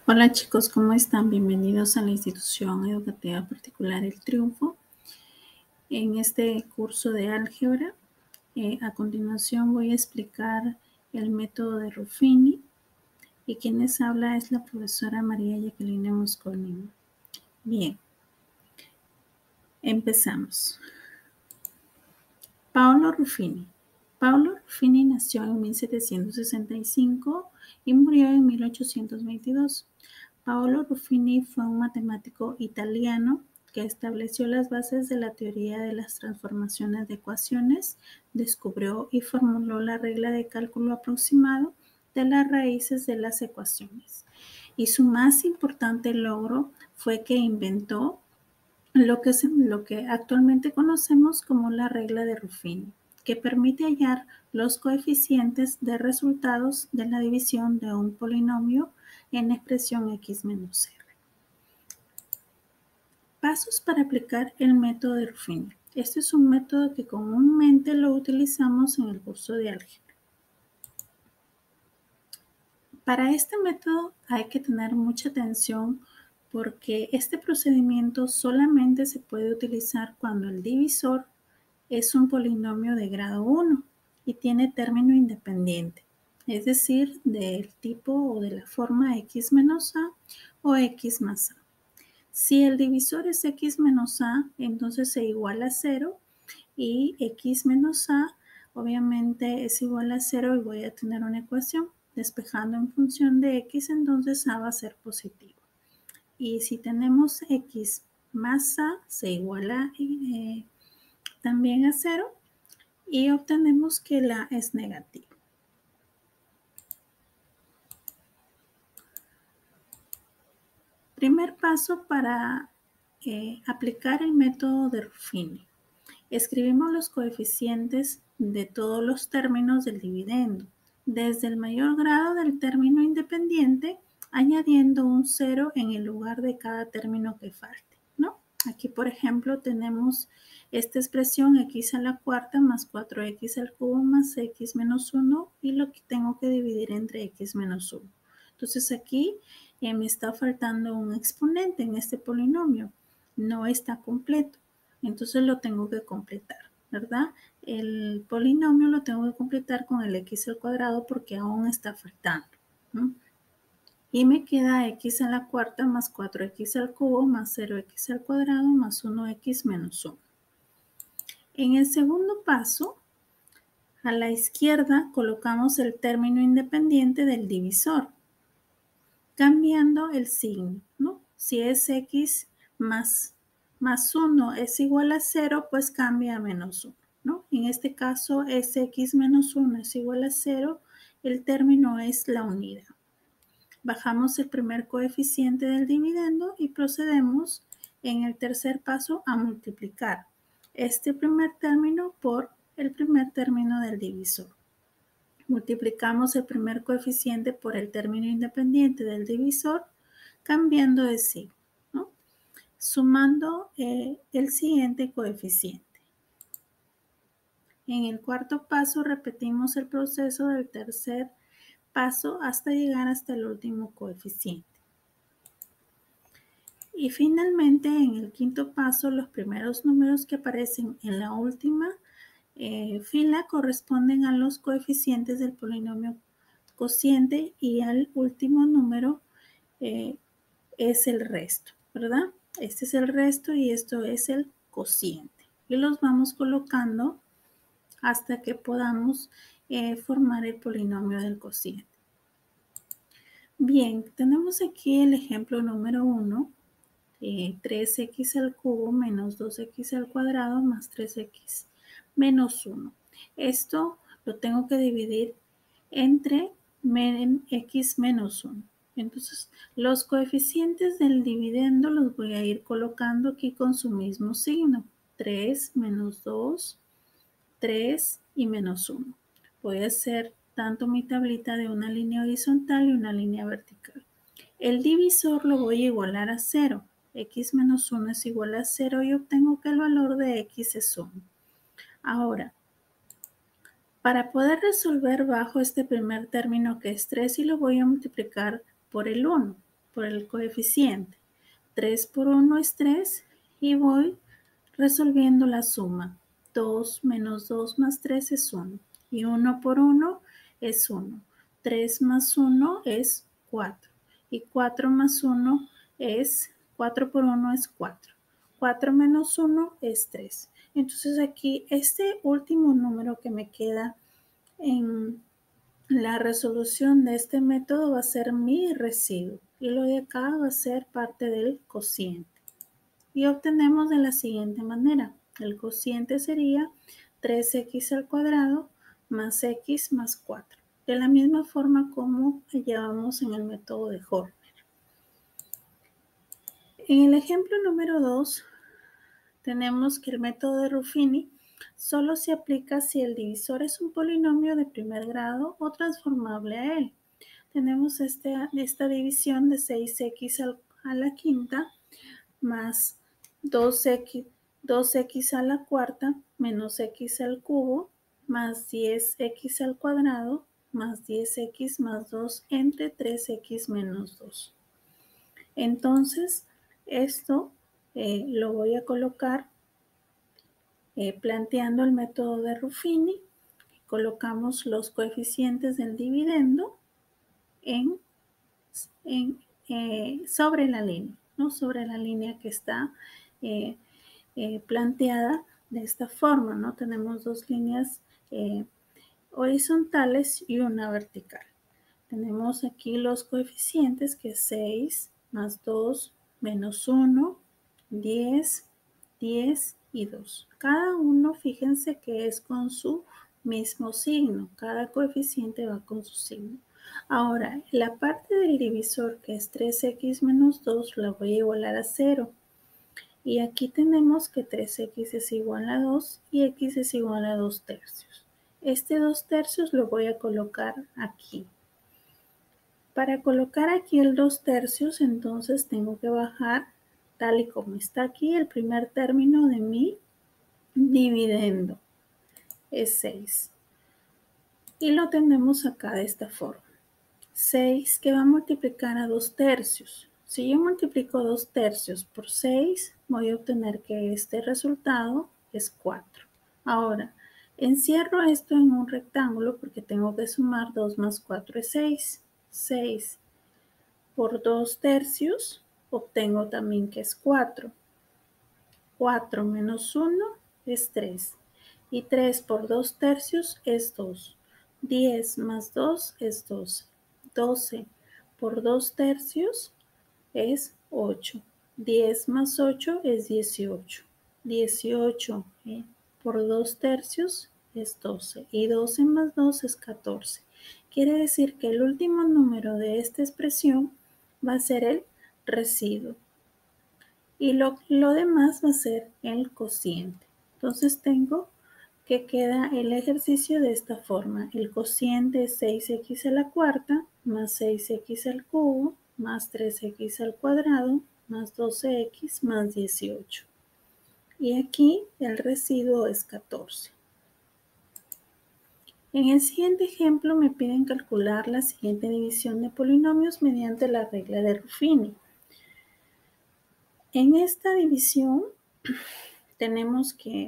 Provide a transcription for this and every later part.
Hola chicos, ¿cómo están? Bienvenidos a la institución educativa particular El Triunfo. En este curso de álgebra, a continuación voy a explicar el método de Ruffini y quien les habla es la profesora María Jacqueline Moscolini. Bien, empezamos. Paolo Ruffini. Paolo Ruffini nació en 1765 y murió en 1822. Paolo Ruffini fue un matemático italiano que estableció las bases de la teoría de las transformaciones de ecuaciones, descubrió y formuló la regla de cálculo aproximado de las raíces de las ecuaciones. Y su más importante logro fue que inventó lo que actualmente conocemos como la regla de Ruffini, que permite hallar los coeficientes de resultados de la división de un polinomio en la expresión x menos r. Pasos para aplicar el método de Ruffini. Este es un método que comúnmente lo utilizamos en el curso de álgebra. Para este método hay que tener mucha atención porque este procedimiento solamente se puede utilizar cuando el divisor es un polinomio de grado 1 y tiene término independiente, es decir, del tipo o de la forma x menos a o x más a. Si el divisor es x menos a, entonces se iguala a 0 y x menos a obviamente es igual a 0 y voy a tener una ecuación despejando en función de x, entonces a va a ser positivo. Y si tenemos x más a, se iguala también a 0 y obtenemos que la es negativa. Primer paso para aplicar el método de Ruffini. Escribimos los coeficientes de todos los términos del dividendo, desde el mayor grado del término independiente, añadiendo un 0 en el lugar de cada término que falte, ¿no? Aquí, por ejemplo, tenemos esta expresión x a la cuarta más 4x al cubo más x menos 1 y lo que tengo que dividir entre x menos 1. Entonces aquí me está faltando un exponente en este polinomio, no está completo. Entonces lo tengo que completar, ¿verdad? El polinomio lo tengo que completar con el x al cuadrado porque aún está faltando, ¿no? Y me queda x a la cuarta más 4x al cubo más 0x al cuadrado más 1x menos 1. En el segundo paso, a la izquierda colocamos el término independiente del divisor, cambiando el signo, ¿no? Si es x más 1 es igual a 0, pues cambia a menos 1, ¿no? En este caso es x menos 1 es igual a 0, el término es la unidad. Bajamos el primer coeficiente del dividendo y procedemos en el tercer paso a multiplicar este primer término por el primer término del divisor. Multiplicamos el primer coeficiente por el término independiente del divisor, cambiando de signo, ¿no? Sumando el siguiente coeficiente. En el cuarto paso repetimos el proceso del tercer paso hasta llegar hasta el último coeficiente. Y finalmente, en el quinto paso, los primeros números que aparecen en la última fila corresponden a los coeficientes del polinomio cociente y al último número es el resto, ¿verdad? Este es el resto y esto es el cociente. Y los vamos colocando hasta que podamos formar el polinomio del cociente. Bien, tenemos aquí el ejemplo número 1. 3x al cubo menos 2x al cuadrado más 3x menos 1. Esto lo tengo que dividir entre x menos 1. Entonces, los coeficientes del dividendo los voy a ir colocando aquí con su mismo signo. 3 menos 2, 3 y menos 1. Voy a hacer tanto mi tablita de una línea horizontal y una línea vertical. El divisor lo voy a igualar a 0. X menos 1 es igual a 0 y obtengo que el valor de x es 1. Ahora, para poder resolver bajo este primer término que es 3 y lo voy a multiplicar por el 1. por el coeficiente. 3 por 1 es 3 y voy resolviendo la suma. 2 menos 2 más 3 es 1 y 1 por 1 es 1. 3 más 1 es 4 y 4 más 1 es 4 por 1 es 4. 4 menos 1 es 3. Entonces aquí este último número que me queda en la resolución de este método va a ser mi residuo y lo de acá va a ser parte del cociente. Y obtenemos de la siguiente manera. El cociente sería 3x al cuadrado más x más 4. De la misma forma como llevamos en el método de Horner. En el ejemplo número 2 tenemos que el método de Ruffini solo se aplica si el divisor es un polinomio de primer grado o transformable a él. Tenemos esta división de 6x a la quinta más 2x a la cuarta menos x al cubo más 10x al cuadrado más 10x más 2 entre 3x menos 2. Entonces, esto lo voy a colocar planteando el método de Ruffini. Colocamos los coeficientes del dividendo sobre la línea, ¿no? Sobre la línea que está planteada de esta forma, ¿no? Tenemos dos líneas horizontales y una vertical. Tenemos aquí los coeficientes que es 6 más 2 menos 1, 10, 10 y 2. Cada uno, fíjense que es con su mismo signo. Cada coeficiente va con su signo. Ahora, la parte del divisor que es 3x menos 2 la voy a igualar a 0. Y aquí tenemos que 3x es igual a 2 y x es igual a 2 tercios. Este 2 tercios lo voy a colocar aquí. Para colocar aquí el 2 tercios, entonces tengo que bajar tal y como está aquí el primer término de mi dividendo. Es 6. Y lo tenemos acá de esta forma. 6 que va a multiplicar a 2 tercios. Si yo multiplico 2 tercios por 6, voy a obtener que este resultado es 4. Ahora, encierro esto en un rectángulo porque tengo que sumar 2 más 4 es 6. 6 por 2 tercios obtengo también que es 4. 4 menos 1 es 3. Y 3 por 2 tercios es 2. 10 más 2 es 12. 12 por 2 tercios es 8. 10 más 8 es 18. 18 por 2 tercios es 12. Y 12 más 2 es 14. Quiere decir que el último número de esta expresión va a ser el residuo. Y lo demás va a ser el cociente. Entonces tengo que queda el ejercicio de esta forma. El cociente es 6x a la cuarta más 6x al cubo más 3x al cuadrado más 12x más 18. Y aquí el residuo es 14. En el siguiente ejemplo me piden calcular la siguiente división de polinomios mediante la regla de Ruffini. En esta división tenemos que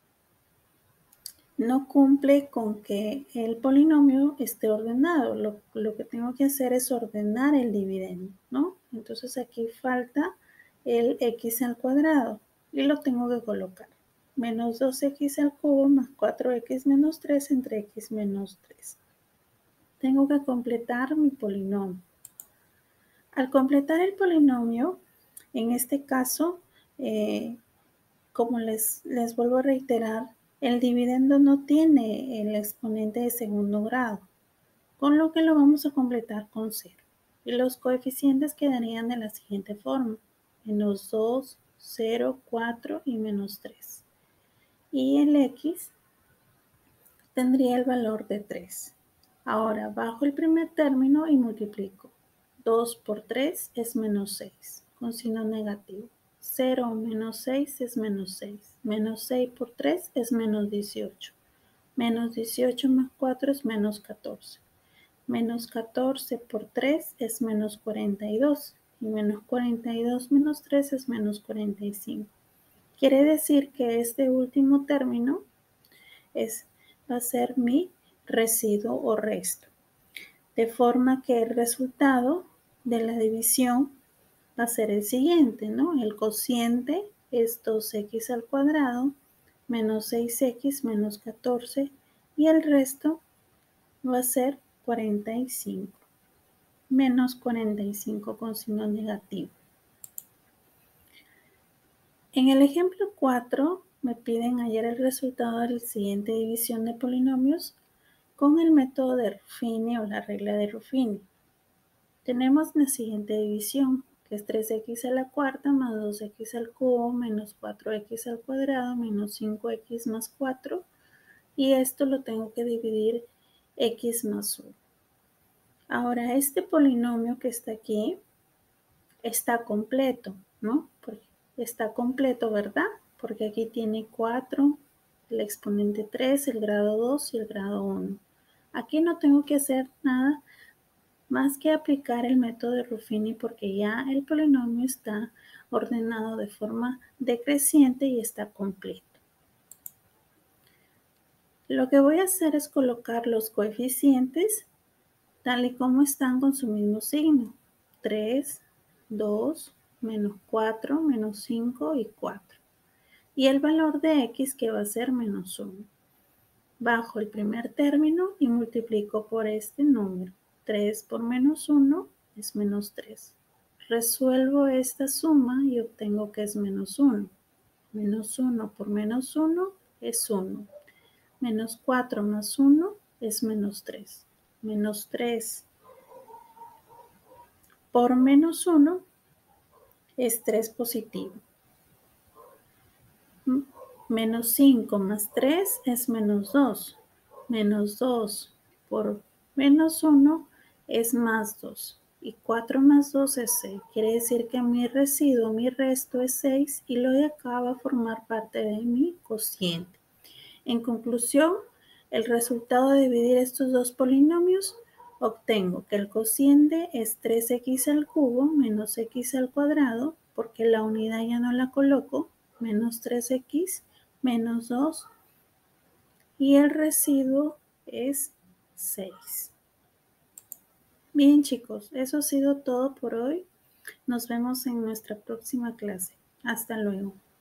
no cumple con que el polinomio esté ordenado. Lo que tengo que hacer es ordenar el dividendo, ¿no? Entonces aquí falta el x al cuadrado y lo tengo que colocar. Menos 2x al cubo más 4x menos 3 entre x menos 3. Tengo que completar mi polinomio. Al completar el polinomio, en este caso, como les vuelvo a reiterar, el dividendo no tiene el exponente de segundo grado, con lo que lo vamos a completar con 0. Y los coeficientes quedarían de la siguiente forma: menos 2, 0, 4 y menos 3. Y el x tendría el valor de 3. Ahora bajo el primer término y multiplico. 2 por 3 es menos 6, con signo negativo. 0 menos 6 es menos 6. Menos 6 por 3 es menos 18. Menos 18 más 4 es menos 14. Menos 14 por 3 es menos 42. y menos 42 menos 3 es menos 45. Quiere decir que este último término va a ser mi residuo o resto. De forma que el resultado de la división va a ser el siguiente, ¿no? El cociente es 2x al cuadrado menos 6x menos 14 y el resto va a ser 45 menos 45 con signo negativo. En el ejemplo 4 me piden hallar el resultado de la siguiente división de polinomios con el método de Ruffini o la regla de Ruffini. Tenemos la siguiente división, que es 3x a la cuarta más 2x al cubo menos 4x al cuadrado menos 5x más 4, y esto lo tengo que dividir x más 1. Ahora, este polinomio que está aquí está completo, ¿no? Está completo, ¿verdad? Porque aquí tiene 4, el exponente 3, el grado 2 y el grado 1. Aquí no tengo que hacer nada más que aplicar el método de Ruffini porque ya el polinomio está ordenado de forma decreciente y está completo. Lo que voy a hacer es colocar los coeficientes tal y como están con su mismo signo. 3, 2, menos 4, menos 5 y 4. Y el valor de x que va a ser menos 1. Bajo el primer término y multiplico por este número. 3 por menos 1 es menos 3. Resuelvo esta suma y obtengo que es menos 1. Menos 1 por menos 1 es 1. Menos 4 más 1 es menos 3. Menos 3 por menos 1 es 3 positivo. Menos 5 más 3 es menos 2. Menos 2 por menos 1 es más 2. Y 4 más 2 es 6. Quiere decir que mi residuo, mi resto es 6 y lo de acá va a formar parte de mi cociente. En conclusión, el resultado de dividir estos dos polinomios, obtengo que el cociente es 3x al cubo menos x al cuadrado, porque la unidad ya no la coloco, menos 3x menos 2, y el residuo es 6. Bien, chicos, eso ha sido todo por hoy. Nos vemos en nuestra próxima clase. Hasta luego.